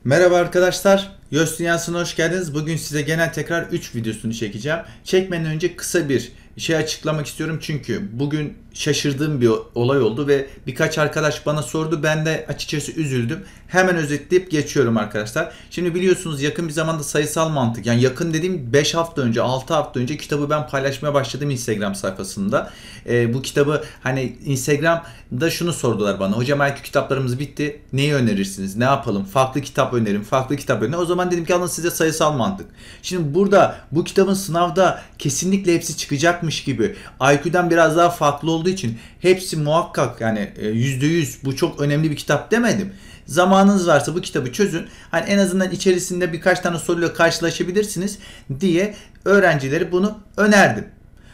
Merhaba arkadaşlar, Yos Dünyası'na hoş geldiniz. Bugün size genel tekrar 3 videosunu çekeceğim. Çekmeden önce kısa bir şey açıklamak istiyorum çünkü bugün şaşırdığım bir olay oldu ve birkaç arkadaş bana sordu. Ben de açıkçası üzüldüm. Hemen özetleyip geçiyorum arkadaşlar. Şimdi biliyorsunuz yakın bir zamanda sayısal mantık, yani yakın dediğim 5 hafta önce 6 hafta önce kitabı ben paylaşmaya başladım Instagram sayfasında. Bu kitabı hani Instagram'da şunu sordular bana: hocam belki kitaplarımız bitti, neyi önerirsiniz, ne yapalım, farklı kitap önerin, farklı kitap önerin. O zaman dedim ki alın size sayısal mantık. Şimdi burada bu kitabın sınavda kesinlikle hepsi çıkacakmış gibi, IQ'dan biraz daha farklı olduğu için hepsi muhakkak, yani %100 bu çok önemli bir kitap demedim. Zamanınız varsa bu kitabı çözün. Hani en azından içerisinde birkaç tane soruyla karşılaşabilirsiniz diye öğrencileri bunu önerdim.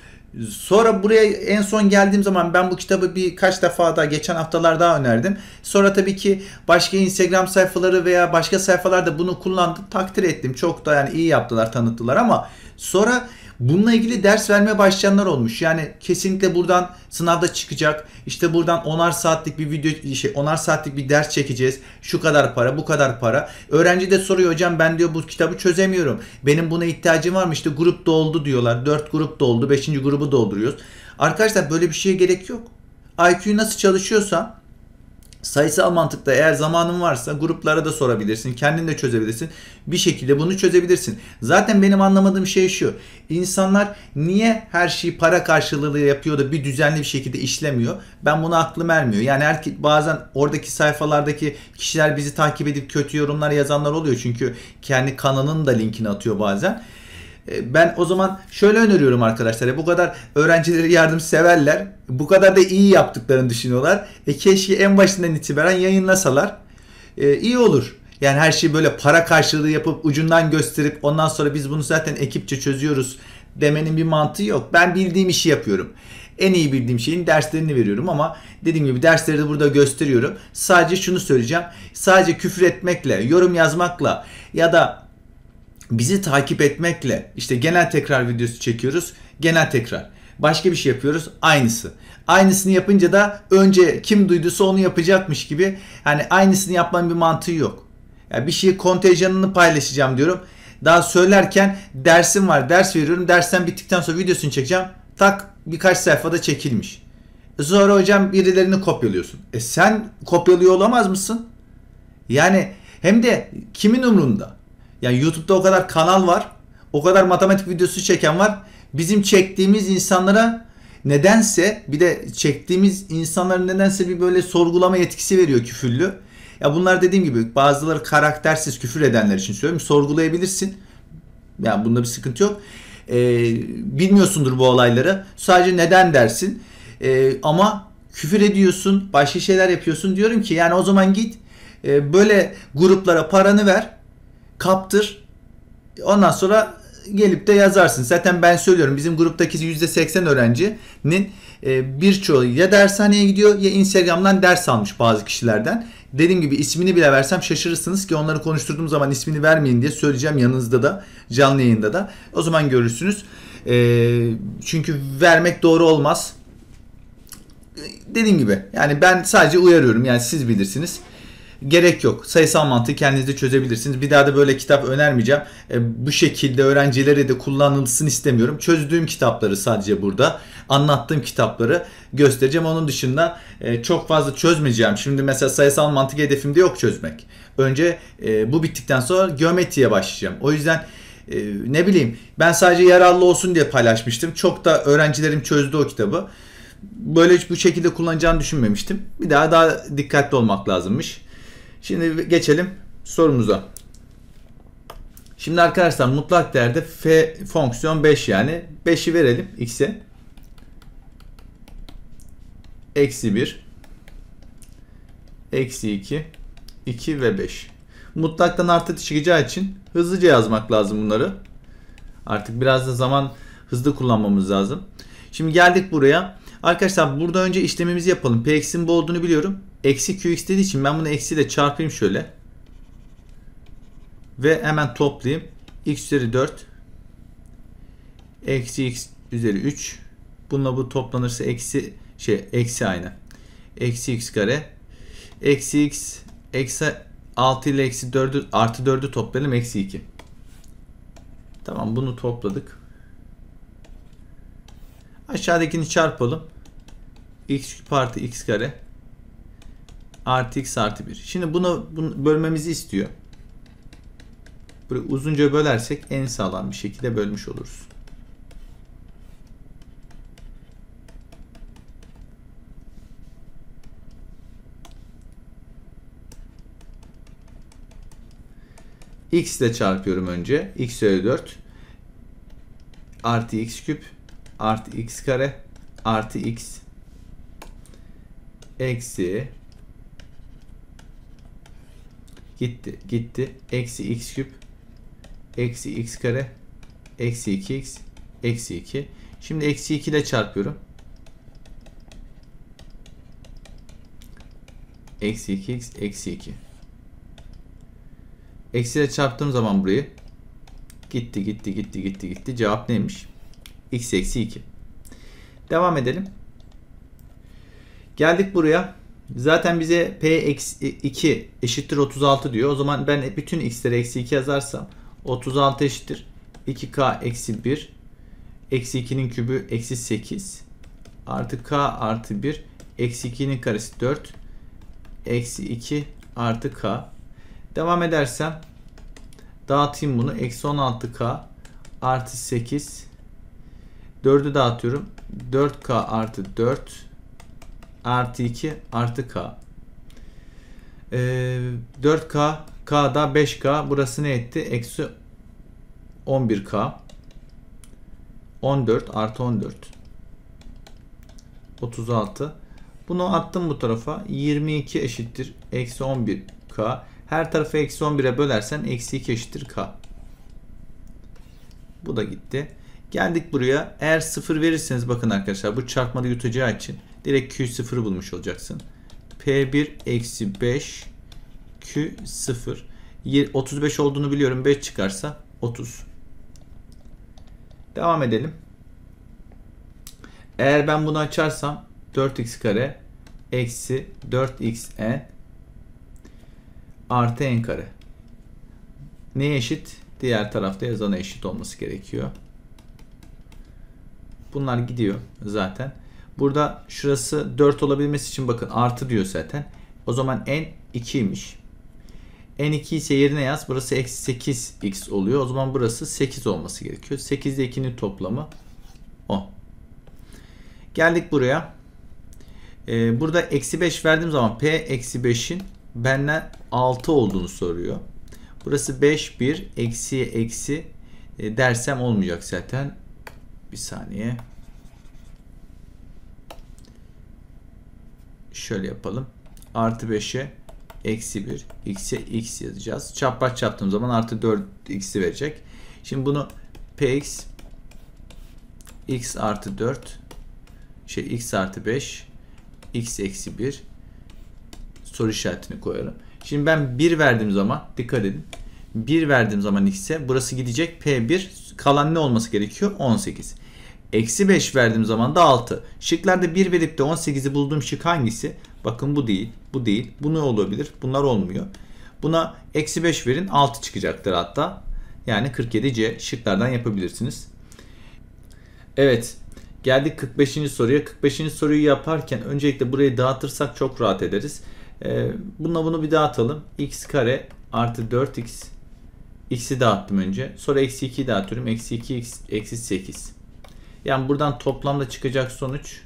Sonra buraya en son geldiğim zaman ben bu kitabı birkaç defa daha geçen haftalar daha önerdim. Sonra tabii ki başka Instagram sayfaları veya başka sayfalarda bunu kullandı, takdir ettim. Çok da yani iyi yaptılar, tanıttılar ama sonra bununla ilgili ders vermeye başlayanlar olmuş. Yani kesinlikle buradan sınavda çıkacak. İşte buradan 10'ar saatlik bir video, 10'ar saatlik bir ders çekeceğiz. Şu kadar para, bu kadar para. Öğrenci de soruyor, hocam ben diyor bu kitabı çözemiyorum. Benim buna ihtiyacım var mı? İşte grup doldu diyorlar. 4 grup doldu. 5. grubu dolduruyoruz. Arkadaşlar böyle bir şeye gerek yok. IQ nasıl çalışıyorsa sayısal mantıkta eğer zamanın varsa gruplara da sorabilirsin. Kendin de çözebilirsin. Bir şekilde bunu çözebilirsin. Zaten benim anlamadığım şey şu: İnsanlar niye her şeyi para karşılığı yapıyor da bir düzenli bir şekilde işlemiyor? Ben buna aklım ermiyor. Yani bazen oradaki sayfalardaki kişiler bizi takip edip kötü yorumlar yazanlar oluyor. Çünkü kendi kanalının da linkini atıyor bazen. Ben o zaman şöyle öneriyorum arkadaşlar. Bu kadar öğrencileri yardımseverler, bu kadar da iyi yaptıklarını düşünüyorlar. Keşke en başından itibaren yayınlasalar. İyi olur. Yani her şeyi böyle para karşılığı yapıp ucundan gösterip ondan sonra biz bunu zaten ekipçe çözüyoruz demenin bir mantığı yok. Ben bildiğim işi yapıyorum. En iyi bildiğim şeyin derslerini veriyorum ama dediğim gibi dersleri de burada gösteriyorum. Sadece şunu söyleyeceğim. Sadece küfür etmekle, yorum yazmakla ya da bizi takip etmekle, işte genel tekrar videosu çekiyoruz, genel tekrar. Başka bir şey yapıyoruz, aynısı. Aynısını yapınca da önce kim duyduysa onu yapacakmış gibi, hani aynısını yapmanın bir mantığı yok. Yani bir şeyi kontenjanını paylaşacağım diyorum. Daha söylerken dersim var, ders veriyorum. Dersten bittikten sonra videosunu çekeceğim. Tak, birkaç sayfada çekilmiş. Sonra hocam birilerini kopyalıyorsun. Sen kopyalıyor olamaz mısın? Yani hem de kimin umrunda? Yani YouTube'da o kadar kanal var. O kadar matematik videosu çeken var. Bizim çektiğimiz insanlara nedense, bir de çektiğimiz insanların nedense bir böyle sorgulama yetkisi veriyor, küfürlü. Ya bunlar dediğim gibi bazıları karaktersiz, küfür edenler için söylüyorum. Sorgulayabilirsin. Yani bunda bir sıkıntı yok. Bilmiyorsundur bu olayları. Sadece neden dersin. Ama küfür ediyorsun, başka şeyler yapıyorsun. Diyorum ki yani o zaman git böyle gruplara paranı ver, kaptır. Ondan sonra gelip de yazarsın. Zaten ben söylüyorum, bizim gruptaki %80 öğrencinin birçoğu ya dershaneye gidiyor ya Instagram'dan ders almış bazı kişilerden. Dediğim gibi ismini bile versem şaşırırsınız ki onları konuşturduğum zaman ismini vermeyin diye söyleyeceğim yanınızda da, canlı yayında da. O zaman görürsünüz. Çünkü vermek doğru olmaz. Dediğim gibi yani ben sadece uyarıyorum, yani siz bilirsiniz. Gerek yok. Sayısal mantığı kendiniz de çözebilirsiniz. Bir daha da böyle kitap önermeyeceğim. Bu şekilde öğrencilere de kullanılsın istemiyorum. Çözdüğüm kitapları sadece burada, anlattığım kitapları göstereceğim. Onun dışında çok fazla çözmeyeceğim. Şimdi mesela sayısal mantık hedefimde yok çözmek. Önce bu bittikten sonra geometriye başlayacağım. O yüzden ne bileyim, ben sadece yararlı olsun diye paylaşmıştım. Çok da öğrencilerim çözdü o kitabı. Böyle bu şekilde kullanacağını düşünmemiştim. Bir daha dikkatli olmak lazımmış. Şimdi geçelim sorumuza. Şimdi arkadaşlar mutlak değerde f fonksiyon 5, yani 5'i verelim x'e. Eksi 1, eksi 2, 2 ve 5. Mutlaktan artı çıkacağı için hızlıca yazmak lazım bunları. Artık biraz da zaman hızlı kullanmamız lazım. Şimdi geldik buraya. Arkadaşlar burada önce işlemimizi yapalım. Px'in bu olduğunu biliyorum. Eksi qx dediği için ben bunu eksiyle çarpayım şöyle. Ve hemen toplayayım. X üzeri 4 eksi x üzeri 3. Bununla bu toplanırsa eksi aynı. Eksi x kare eksi x eksi 6 ile eksi 4'ü artı 4'ü toplayalım. Eksi 2. Tamam, bunu topladık. Aşağıdakini çarpalım. X küp artı x kare artı x artı 1. Şimdi bunu bölmemizi istiyor. Böyle uzunca bölersek en sağlam bir şekilde bölmüş oluruz. X ile çarpıyorum önce. X üzeri 4 artı x küp artı x kare artı x eksi gitti eksi x küp eksi x kare eksi 2x eksi 2. Şimdi eksi 2 ile çarpıyorum. Eksi 2x eksi 2. Eksi ile çarptığım zaman burayı gitti. Cevap neymiş? X eksi 2. Devam edelim. Geldik buraya. Zaten bize P eksi 2 eşittir 36 diyor. O zaman ben bütün x'leri eksi 2 yazarsam 36 eşittir 2k eksi 1 eksi 2'nin kübü eksi 8 artı k artı 1 eksi 2'nin karesi 4 eksi 2 artı k. Devam edersem dağıtayım bunu. Eksi 16k artı 8 4'ü dağıtıyorum. 4k artı 4 artı 2 artı k. 4k k'da 5k, burası ne etti? Eksi 11k 14 artı 14 36. Bunu attım bu tarafa. 22 eşittir eksi 11k. Her tarafı eksi 11'e bölersen eksi 2 eşittir k. Bu da gitti. Geldik buraya. Eğer 0 verirseniz bakın arkadaşlar, bu çarpmada yutacağı için direkt Q0'ı bulmuş olacaksın. P1 eksi 5 Q0. 35 olduğunu biliyorum. 5 çıkarsa 30. Devam edelim. Eğer ben bunu açarsam 4x kare eksi 4xn artı n kare. Neye eşit? Diğer tarafta yazana eşit olması gerekiyor. Bunlar gidiyor zaten. Burada şurası 4 olabilmesi için bakın artı diyor zaten. O zaman n 2'ymiş. N 2 ise yerine yaz. Burası eksi 8x oluyor. O zaman burası 8 olması gerekiyor. 8 ile 2'nin toplamı 10. Geldik buraya. Burada eksi 5 verdiğim zaman P eksi 5'in benden 6 olduğunu soruyor. Burası 5 1 eksiye eksi dersem olmayacak zaten. Bir saniye. Şöyle yapalım. Artı 5'e eksi 1 x'e x yazacağız. Çapraz çarptığım zaman artı 4x'i verecek. Şimdi bunu px x artı 4 x artı 5 x eksi 1 soru işaretini koyalım. Şimdi ben 1 verdiğim zaman dikkat edin. 1 verdiğim zaman x'e burası gidecek. P1 kalan ne olması gerekiyor? 18. Eksi 5 verdiğim zaman da 6. Şıklarda 1 verip de 18'i bulduğum şık hangisi? Bakın bu değil. Bu değil. Bu ne olabilir? Bunlar olmuyor. Buna eksi 5 verin. 6 çıkacaktır hatta. Yani 47C şıklardan yapabilirsiniz. Evet. Geldik 45. soruya. 45. soruyu yaparken öncelikle burayı dağıtırsak çok rahat ederiz. Bunu bir dağıtalım. X kare artı 4x. X'i dağıttım önce. Sonra eksi 2'yi dağıtıyorum. Eksi 2x eksi 8. Yani buradan toplamda çıkacak sonuç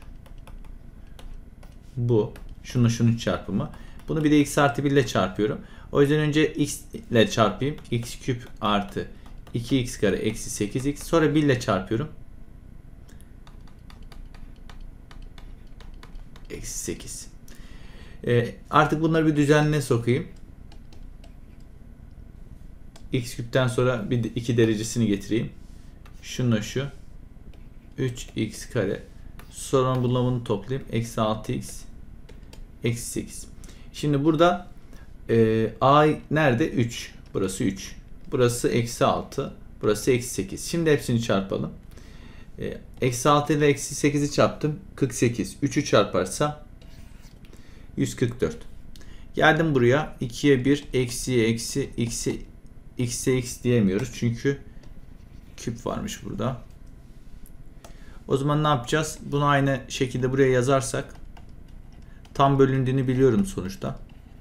bu. Şunun çarpımı. Bunu bir de x artı 1 ile çarpıyorum. O yüzden önce x ile çarpayım. X küp artı 2x kare eksi 8x. Sonra 1 ile çarpıyorum. Eksi 8. Artık bunları bir düzenine sokayım. X küpten sonra bir 2 derecesini getireyim. Şununla şu. 3x kare. Sonra bunları toplayayım. Eksi 6x. Eksi 8. Şimdi burada a nerede? 3. Burası 3. Burası eksi 6. Burası eksi 8. Şimdi hepsini çarpalım. Eksi 6 ile eksi 8'i çarptım. 48. 3'ü çarparsam 144. Geldim buraya 2'ye 1 eksiye eksi x'e x diyemiyoruz. Çünkü küp varmış burada. O zaman ne yapacağız? Bunu aynı şekilde buraya yazarsak tam bölündüğünü biliyorum sonuçta.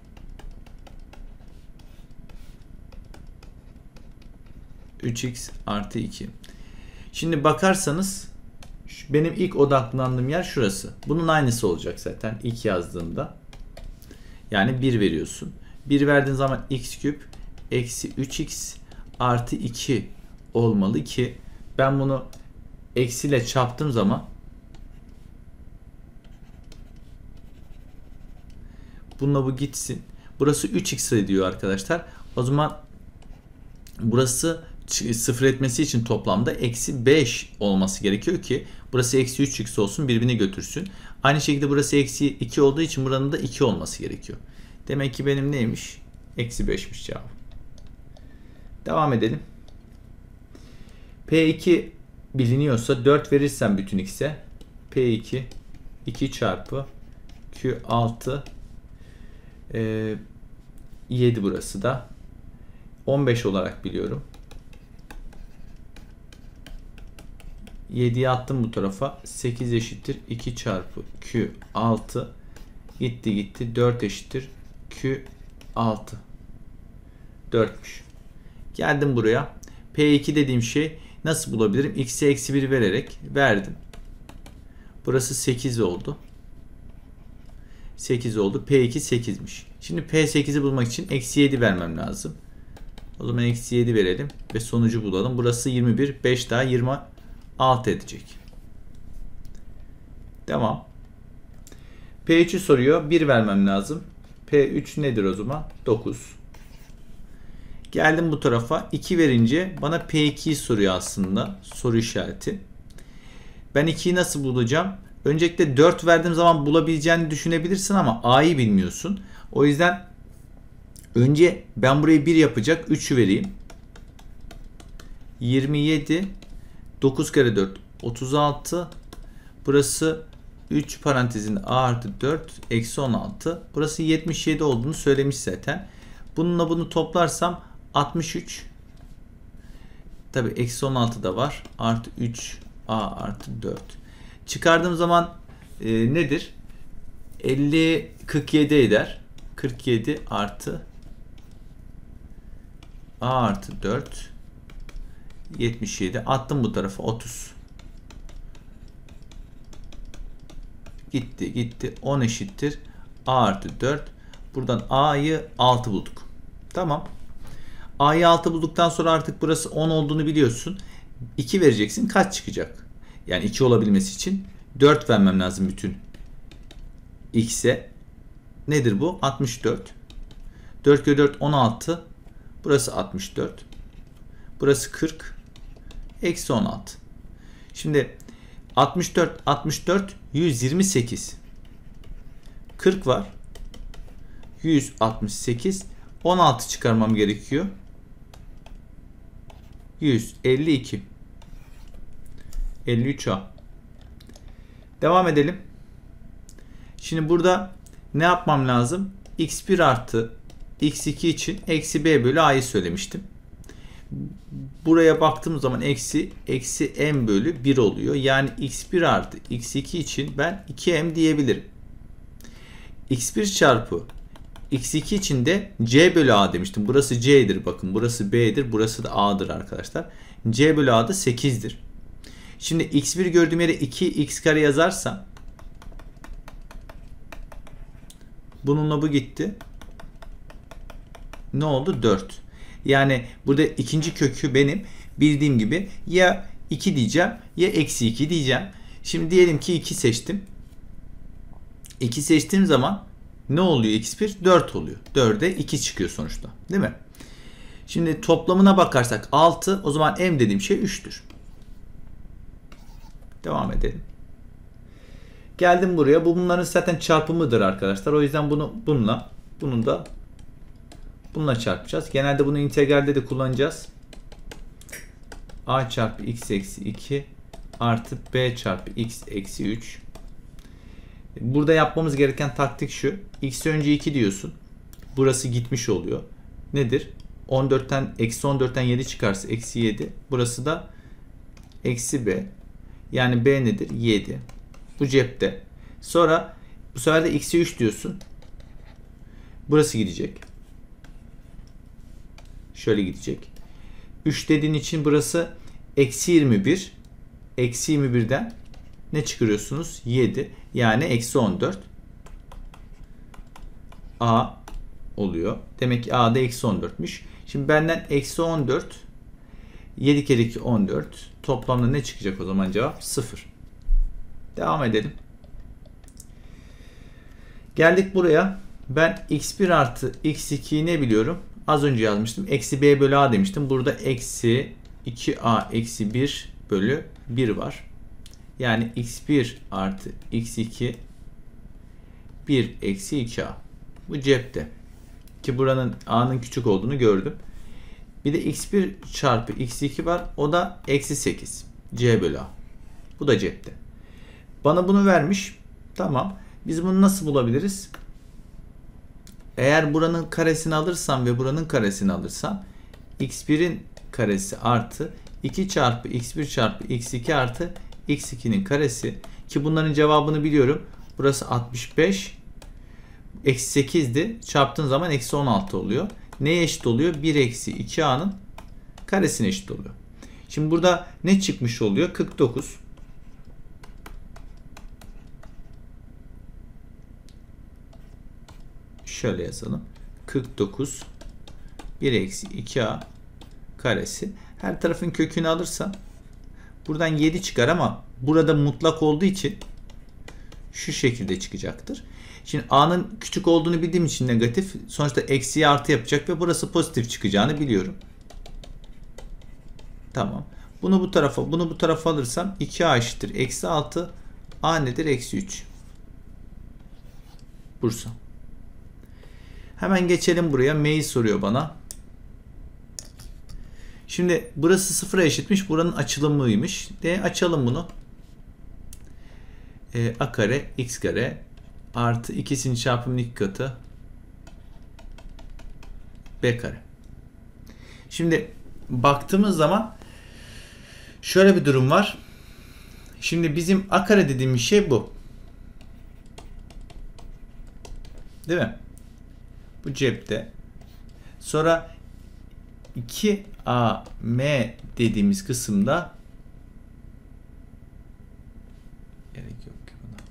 (3x + 2). Şimdi bakarsanız benim ilk odaklandığım yer şurası. Bunun aynısı olacak zaten ilk yazdığımda. Yani 1 veriyorsun. 1 verdiğin zaman x³ eksi 3x + 2 olmalı ki ben bunu eksiyle çarptığım zaman bununla bu gitsin. Burası 3x ediyor arkadaşlar. O zaman burası sıfır etmesi için toplamda eksi 5 olması gerekiyor ki burası eksi 3x olsun, birbirini götürsün. Aynı şekilde burası eksi 2 olduğu için buranın da 2 olması gerekiyor. Demek ki benim neymiş? Eksi 5'miş cevap. Devam edelim. P2 biliniyorsa 4 verirsem bütün x'e P2 2 çarpı Q6 7 burası da 15 olarak biliyorum. 7'yi attım bu tarafa. 8 eşittir 2 çarpı Q6 gitti 4 eşittir Q6 4'müş. Geldim buraya. P2 dediğim şey nasıl bulabilirim? X'e eksi 1 vererek verdim. Burası 8 oldu. 8 oldu. P2 8'miş. Şimdi P8'i bulmak için eksi 7 vermem lazım. O zaman eksi 7 verelim ve sonucu bulalım. Burası 21. 5 daha 26 edecek. Devam. P3'ü soruyor. 1 vermem lazım. P3 nedir o zaman? 9. Geldim bu tarafa. 2 verince bana P2'yi soruyor aslında. Soru işareti. Ben 2'yi nasıl bulacağım? Öncelikle 4 verdiğim zaman bulabileceğini düşünebilirsin ama A'yı bilmiyorsun. O yüzden önce ben burayı 1 yapacak 3'ü vereyim. 27 9 kere 4 36. Burası 3 parantezinde A artı 4 eksi 16. Burası 77 olduğunu söylemiş zaten. Bununla bunu toplarsam 63. Tabi eksi 16 da var. Artı 3 A artı 4. Çıkardığım zaman nedir? 50 47 eder. 47 artı A artı 4 77. Attım bu tarafa 30. Gitti. 10 eşittir A artı 4. Buradan A'yı 6 bulduk. Tamam. A'yı 6 bulduktan sonra artık burası 10 olduğunu biliyorsun. 2 vereceksin. Kaç çıkacak? Yani 2 olabilmesi için 4 vermem lazım bütün x'e. Nedir bu? 64. 4 kere 4 16. Burası 64. Burası 40. Eksi 16. Şimdi 64 128. 40 var. 168. 16 çıkarmam gerekiyor. 152. 53A. Devam edelim. Şimdi burada ne yapmam lazım? x1 artı x2 için eksi b bölü a'yı söylemiştim. Buraya baktığım zaman eksi m bölü 1 oluyor. Yani x1 artı x2 için ben 2m diyebilirim. x1 çarpı x2 için de c bölü a demiştim. Burası c'dir bakın. Burası b'dir. Burası da a'dır arkadaşlar. C bölü a da 8'dir. Şimdi x1 gördüğüm yere 2x kare yazarsam bununla bu gitti. Ne oldu? 4. Yani burada ikinci kökü benim bildiğim gibi ya 2 diyeceğim ya eksi 2 diyeceğim. Şimdi diyelim ki 2 seçtim. 2 seçtiğim zaman ne oluyor x1? 4 oluyor. 4'e 2 çıkıyor sonuçta. Değil mi? Şimdi toplamına bakarsak 6. O zaman m dediğim şey 3'tür. Devam edelim. Geldim buraya. Bu bunların zaten çarpımıdır arkadaşlar. O yüzden bununla çarpacağız. Genelde bunu integralde de kullanacağız. A çarpı x eksi 2 artı b çarpı x eksi 3. Burada yapmamız gereken taktik şu. X'e önce 2 diyorsun. burası gitmiş oluyor. Nedir? 14'ten eksi 14'ten 7 çıkarsa eksi 7. Burası da eksi b. Yani b nedir? 7. Bu cepte. Sonra bu sefer de eksi 3 diyorsun. Burası gidecek. Şöyle gidecek. 3 dediğin için burası eksi 21. Eksi 21'den ne çıkarıyorsunuz? 7. Yani eksi 14. A oluyor. Demek ki A da eksi 14'müş. Şimdi benden eksi 14. 7 kere 2 14. Toplamda ne çıkacak o zaman cevap? 0. Devam edelim. Geldik buraya. Ben x1 artı x2'yi ne biliyorum? Az önce yazmıştım. Eksi b bölü a demiştim. Burada eksi 2a eksi 1 bölü 1 var. Yani x1 artı x2 1 eksi 2a. Bu cepte. Ki buranın a'nın küçük olduğunu gördüm. Bir de x1 çarpı x2 var. O da eksi 8. C bölü a. Bu da cepte. Bana bunu vermiş. Tamam. Biz bunu nasıl bulabiliriz? Eğer buranın karesini alırsam ve buranın karesini alırsam x1'in karesi artı 2 çarpı x1 çarpı x2 artı x2'nin karesi, ki bunların cevabını biliyorum. Burası 65 eksi 8'di. Çarptığın zaman eksi 16 oluyor. Neye eşit oluyor? 1 eksi 2a'nın karesine eşit oluyor. Şimdi burada ne çıkmış oluyor? 49. Şöyle yazalım. 49 1 eksi 2a karesi. Her tarafın kökünü alırsam buradan 7 çıkar ama burada mutlak olduğu için şu şekilde çıkacaktır. Şimdi a'nın küçük olduğunu bildiğim için negatif. Sonuçta eksiye artı yapacak ve burası pozitif çıkacağını biliyorum. Tamam. Bunu bu tarafa alırsam 2a eşittir eksi 6. A nedir? Eksi 3. Bursa. Hemen geçelim buraya. M'yi soruyor bana. Şimdi burası 0'a eşitmiş. Buranın açılımıymış. Açalım bunu. A kare x kare artı ikisinin çarpımının 2 katı b kare. Şimdi baktığımız zaman şöyle bir durum var. Şimdi bizim a kare dediğimiz şey bu. Değil mi? Bu cepte. Sonra 2AM dediğimiz kısımda gerek yok ki buna.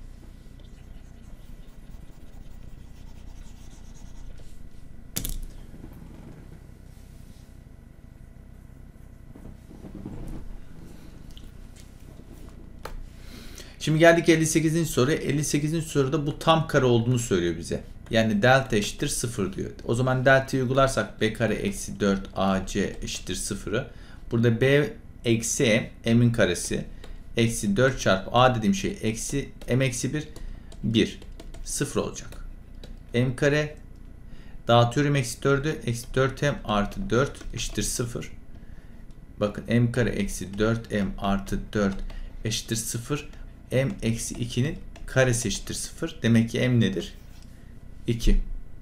Şimdi geldik 58. soruya. 58. soruda bu tam kare olduğunu söylüyor bize. Yani delta eşittir 0 diyor. O zaman delta'yı uygularsak b kare eksi 4 ac eşittir 0'ı. Burada b eksi m'in karesi eksi 4 çarpı a dediğim şey eksi m eksi 1 0 olacak. M kare dağıtıyorum eksi 4'ü. Eksi 4m artı 4 eşittir 0. Bakın m kare eksi 4m artı 4 eşittir 0. M eksi 2'nin karesi eşittir 0. Demek ki m nedir? 2.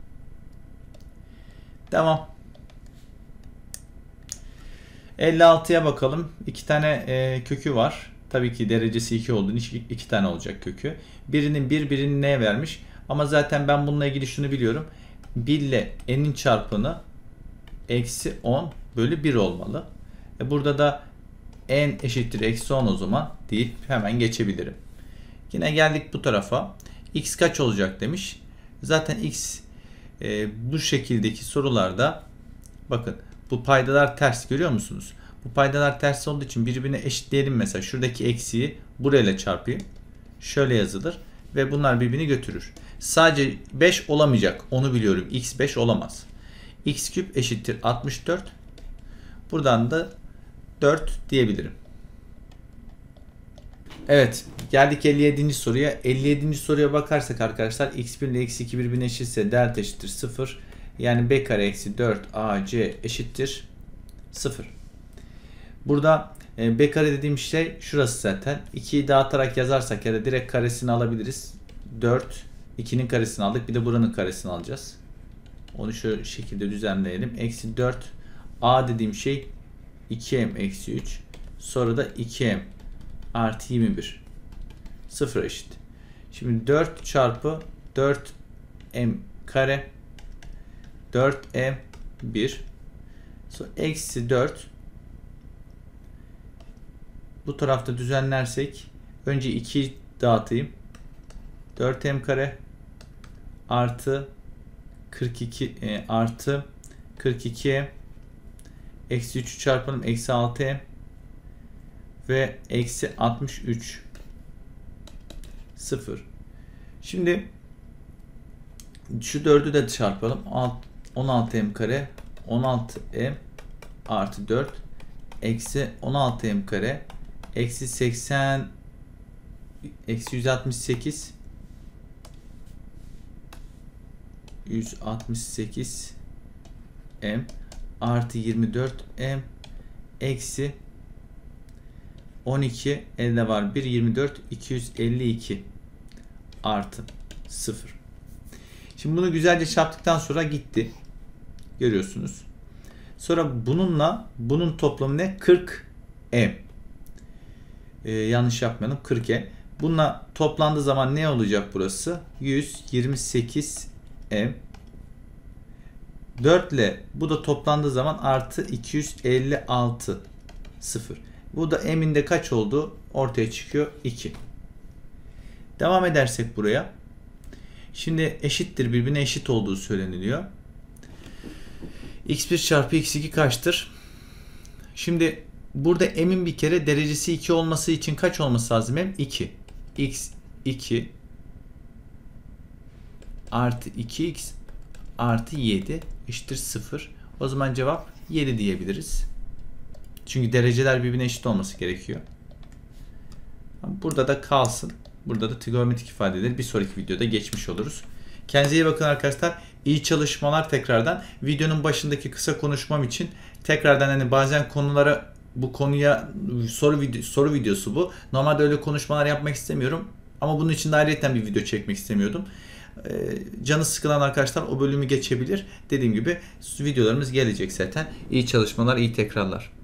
Tamam. 56'ya bakalım. 2 tane kökü var. Tabii ki derecesi 2 olduğunu için 2 tane olacak kökü. Birinin 1, birinin n vermiş. Ama zaten ben bununla ilgili şunu biliyorum. 1 ile n'in çarpanı eksi 10 bölü 1 olmalı. Burada da n eşittir eksi 10 o zaman deyip hemen geçebilirim. Yine geldik bu tarafa. X kaç olacak demiş. Zaten x bu şekildeki sorularda bakın bu paydalar ters, görüyor musunuz? Bu paydalar ters olduğu için birbirine eşitleyelim. Mesela şuradaki eksiği burayla çarpayım. Şöyle yazılır ve bunlar birbirini götürür. Sadece 5 olamayacak. Onu biliyorum. X 5 olamaz. X küp eşittir 64. Buradan da 4 diyebilirim. Evet, geldik 57. soruya. 57. soruya bakarsak arkadaşlar x1 ile x2 birbirine eşitse delta eşittir 0. Yani b kare eksi 4 ac eşittir 0. Burada b kare dediğim şey şurası zaten. 2'yi dağıtarak yazarsak ya da direkt karesini alabiliriz. 4, 2'nin karesini aldık. Bir de buranın karesini alacağız. Onu şu şekilde düzenleyelim. Eksi 4 a dediğim şey 2m eksi 3. Sonra da 2m artı 21. 0 eşit. Şimdi 4 çarpı 4m kare 4m 1. Sonra eksi 4. Bu tarafta düzenlersek önce 2 dağıtayım. 4m kare artı 42 artı 42'ye eksi 3'ü çarpalım. Eksi 6'ya ve eksi 63 0. Şimdi şu 4'ü de çarpalım. 16m kare 16m artı 4 eksi 16m kare eksi 80 eksi 168 m artı 24m eksi 12 elde var 1 24 252 artı 0. Şimdi bunu güzelce çarptıktan sonra gitti. Görüyorsunuz. Sonra bununla bunun toplamı ne? 40m. Yanlış yapmayalım. 40m. Bununla toplandığı zaman ne olacak burası? 128m. 4 ile bu da toplandığı zaman artı 256 0. Bu da m'inde kaç oldu? Ortaya çıkıyor 2. Devam edersek buraya. Şimdi eşittir, birbirine eşit olduğu söyleniliyor. x1 çarpı x2 kaçtır? Şimdi burada m'in bir kere derecesi 2 olması için kaç olması lazım? M 2. x2 artı 2x artı 7 eşittir 0. O zaman cevap 7 diyebiliriz. Çünkü dereceler birbirine eşit olması gerekiyor. Burada da kalsın. Burada da trigonometrik ifadeleri bir sonraki videoda geçmiş oluruz. Kendinize iyi bakın arkadaşlar. İyi çalışmalar tekrardan. Videonun başındaki kısa konuşmam için tekrardan hani bazen konulara bu konuya soru videosu bu. Normalde öyle konuşmalar yapmak istemiyorum. Ama bunun için de ayrıyeten bir video çekmek istemiyordum. Canı sıkılan arkadaşlar o bölümü geçebilir. Dediğim gibi videolarımız gelecek zaten. İyi çalışmalar, iyi tekrarlar.